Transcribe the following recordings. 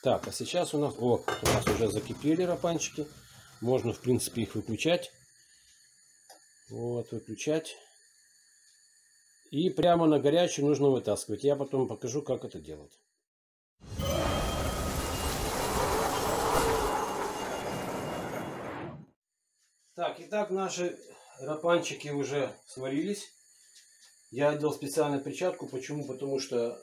Так, а сейчас у нас уже закипели рапанчики. Можно, в принципе, их выключать. Вот, выключать. И прямо на горячую нужно вытаскивать. Я потом покажу, как это делать. Так, итак, наши рапанчики уже сварились. Я одел специальную перчатку. Почему? Потому что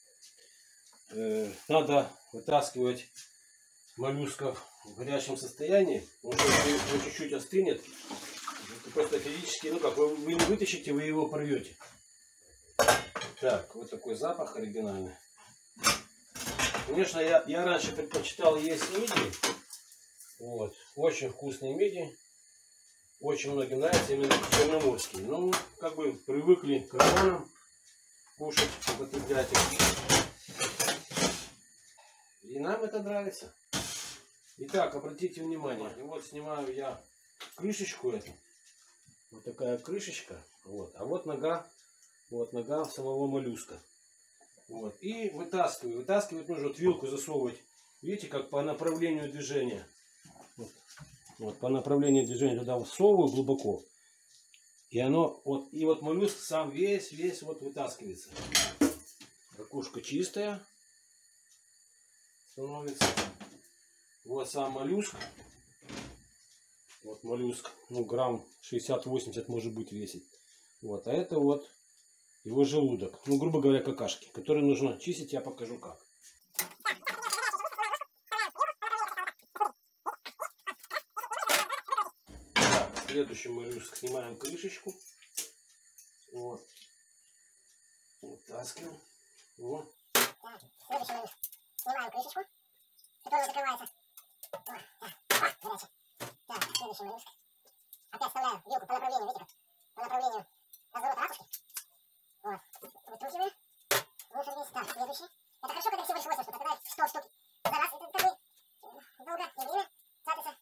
надо вытаскивать моллюсков в горячем состоянии. Он чуть-чуть остынет. Просто физически, ну как, вы не вытащите, вы его порвете. Так, вот такой запах оригинальный. Конечно, я раньше предпочитал есть мидии. Вот, очень вкусные мидии. Очень многим нравятся именно черноморские. Ну, как бы привыкли к рапанам кушать, употреблять их. И нам это нравится. Итак, обратите внимание. И вот снимаю я крышечку эту. Вот такая крышечка. Вот. А вот нога самого моллюска. Вот. И вытаскиваю. Вытаскивать нужно, вот вилку засовывать. Видите, как по направлению движения. Вот по направлению движения туда всовываю глубоко. И оно, вот моллюск сам весь вот вытаскивается. Ракушка чистая становится. Вот сам моллюск. Вот моллюск, ну грамм 60-80 может быть весит. Вот, а это вот его желудок. Ну, грубо говоря, какашки, которые нужно чистить, я покажу как. Так, следующий моллюск снимаем крышечку. Вот. Вытаскиваем. Вот. Следующий моллюск. Снимаем крышечку, которая закрывается. Горячий. Так, следующий моллюск. Опять вставляю вилку по направлению, видите как? По направлению разворота ракушки. Вот. Выкручиваю. Мусор весь. Так, следующий. Это хорошо, когда всего лишь 8 штук. А когда 100 штук за раз, это как бы долго и время тратится.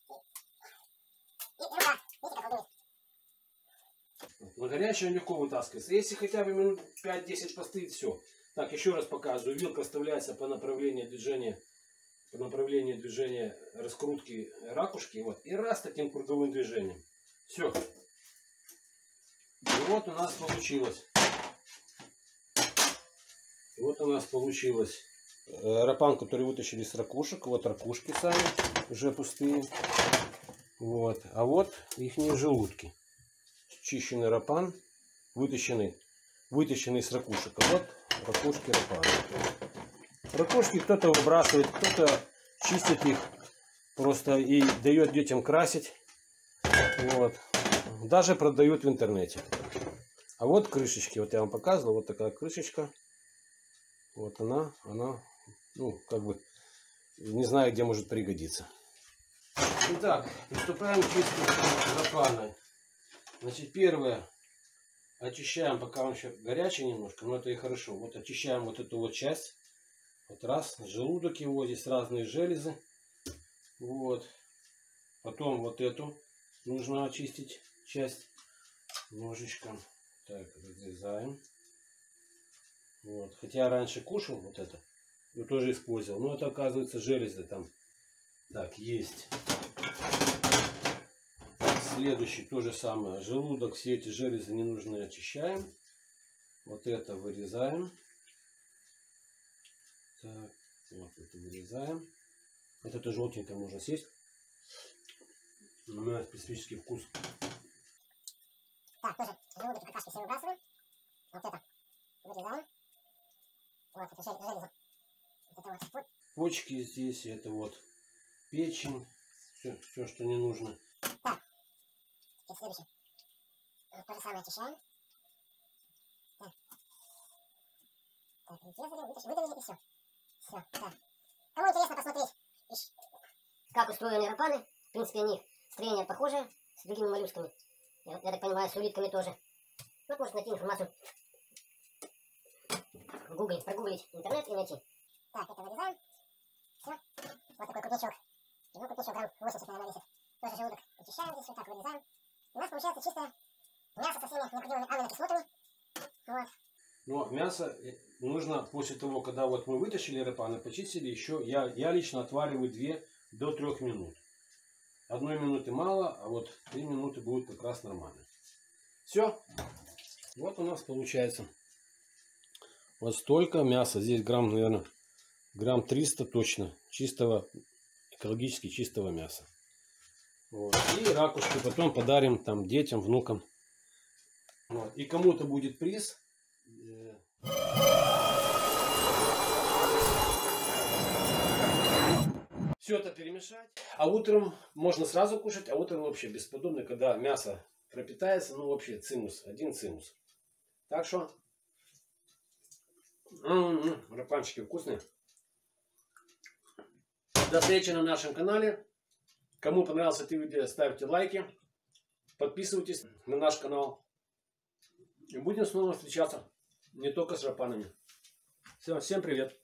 И рука. Видите, как он думает? На горячее легко вытаскивается. Если хотя бы минут 5-10 постоит, все. Так, еще раз показываю. Вилка вставляется по направлению движения. По направлению движения раскрутки ракушки. Вот, и раз таким круговым движением. Все. И вот у нас получилось. Вот у нас получилось рапан, который вытащили с ракушек. Вот ракушки сами уже пустые. Вот. А вот ихние желудки. Чищенный рапан, вытащенный с ракушек. А вот ракушки рапана. Ракушки кто-то выбрасывает, кто-то чистит их просто и дает детям красить. Вот. Даже продают в интернете. А вот крышечки, вот я вам показывал, вот такая крышечка. Вот она, ну, как бы, не знаю, где может пригодиться. Итак, приступаем к чистке рапана. Значит, первое, очищаем, пока он еще горячий немножко, но это и хорошо. Вот очищаем вот эту вот часть. Вот раз, желудок его, здесь разные железы. Вот. Потом вот эту нужно очистить часть ножичком. Так, разрезаем. Вот. Хотя я раньше кушал вот это, и тоже использовал. Но это, оказывается, железы там. Так, есть. Следующий то же самое. Желудок, все эти железы ненужные очищаем. Вот это вырезаем. Так, вот это вырезаем. Вот это желтенькое можно съесть. У меня специфический вкус. Так, тоже желудок и какашки все выбрасываем. Вот это вырезаем. Вот это железо. Вот это вот. Почки здесь, это вот печень. Все, что не нужно. Так, теперь следующий. То же самое очищаем. Так. Так, резали, выдавили и все. Все, так. Кому интересно посмотреть, как устроены рапаны, в принципе, у них строение похожее с другими моллюсками. Я так понимаю, с улитками тоже. Вот можно найти информацию. Прогуглить интернет и найти. Так, это вырезаем. Все. Вот такой крупничок. Ну, крупничок грамм 80, наверное, весит. Тоже желудок очищаем здесь, вот так вырезаем. У нас получается чистое мясо со всеми необходимыми аминокислотами. Вот. Но мясо нужно после того, когда вот мы вытащили рапаны, почистили, еще я лично отвариваю 2 до 3 минут. 1 минуты мало, а вот 3 минуты будет как раз нормально. Все. Вот у нас получается вот столько мяса. Здесь грамм, наверное, грамм 300 точно. Чистого, экологически чистого мяса. Вот. И ракушки потом подарим там детям, внукам. Вот. И кому-то будет приз. Все это перемешать. А утром можно сразу кушать, а утром вообще бесподобно, когда мясо пропитается. Ну вообще цимус, один цимус. Так что рапанчики вкусные. До встречи на нашем канале. Кому понравилось это видео, ставьте лайки. Подписывайтесь на наш канал. И будем снова встречаться. Не только с рапанами. Все, всем привет.